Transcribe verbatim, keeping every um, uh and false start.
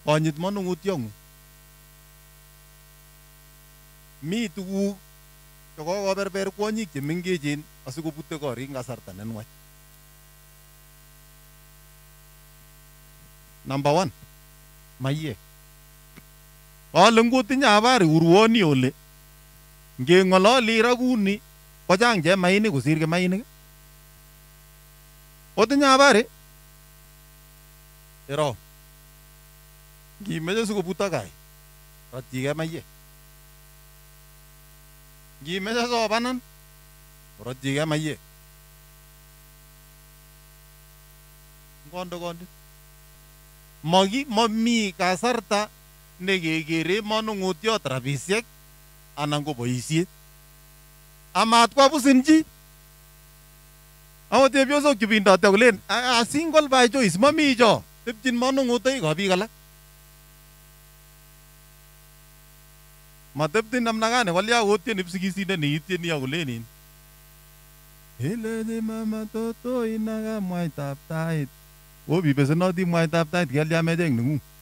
konyit manung'utyong'ung. Mi tuguk chekokoberber kwonyik chemengechen asikobute korik eng kasarta nenwach. Number one, maiyek. Kale ngotinye habari urwoni ole ngeng'ololi ra kuni kochang chemainik kosir kimainik. Otinye habari? Iro. Ngimeche sikobutok kai, ratyigei maiyek. Ngimeche sobanan, ratyigei maiyek. Ngondo kondit. Magi mami kasarta nekekere manung'utyot rabisiek anan ko boisiet. Amat kwabusin chi. Akot chepyosok chebindoti akolen a single by choice mami cho. Tepchin manung'utoik ab biik alak. Mateptin namna gani kolya kotieni psikisindet neitieni akolenin. Ileni mama toto inaga mwaitab tait. Obibesenoti mwaitab tait kelya mecheng neng'ung.